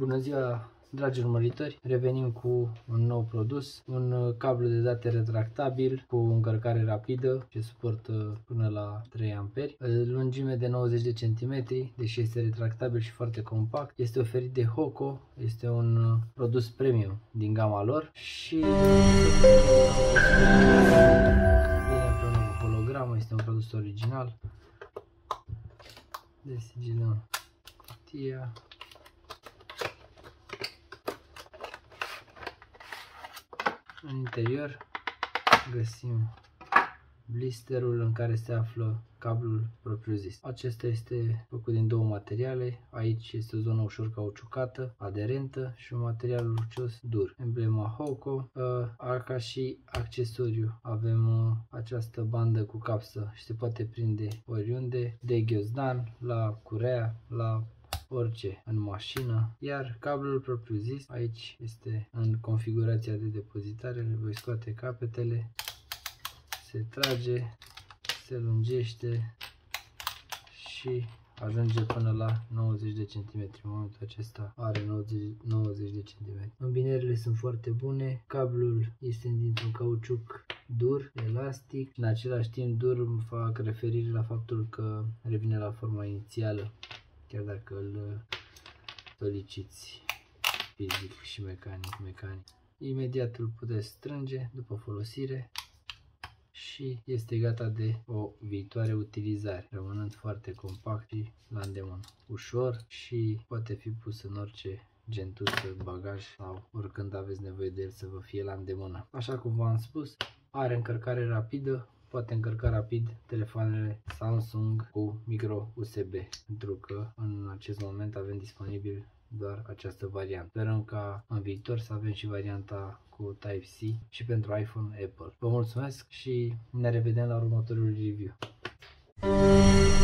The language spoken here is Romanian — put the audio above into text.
Bună ziua, dragi urmăritori! Revenim cu un nou produs, un cablu de date retractabil cu încărcare rapidă ce suportă până la 3 amperi, lungime de 90 de cm, deși este retractabil și foarte compact. Este oferit de Hoco, este un produs premium din gama lor și vine împreună cu hologramă, este un produs original. Desigilăm cutia. În interior găsim blisterul în care se află cablul propriu-zis. Acesta este făcut din două materiale. Aici este o zonă ușor cauciucată, aderentă și un material lucios dur. Emblema Hoco. Ca și accesoriu avem această bandă cu capsă și se poate prinde oriunde, de ghiozdan, la curea, la orice în mașină, iar cablul propriu zis aici este în configurația de depozitare. Le voi scoate capetele, se trage, se lungește și ajunge până la 90 de cm. În momentul acesta are 90 de cm. Îmbinările sunt foarte bune, cablul este dintr-un cauciuc dur, elastic, în același timp dur. Fac referire la faptul că revine la forma inițială, chiar dacă îl soliciți fizic și mecanic. Imediat îl puteți strânge după folosire și este gata de o viitoare utilizare, rămânând foarte compact și la îndemână. Ușor și poate fi pus în orice gentuță, bagaj sau oricând aveți nevoie de el să vă fie la îndemână. Așa cum v-am spus, are încărcare rapidă. Poate încărca rapid telefoanele Samsung cu micro USB, pentru că în acest moment avem disponibil doar această variantă. Sperăm ca în viitor să avem și varianta cu Type-C și pentru iPhone, Apple. Vă mulțumesc și ne revedem la următorul review.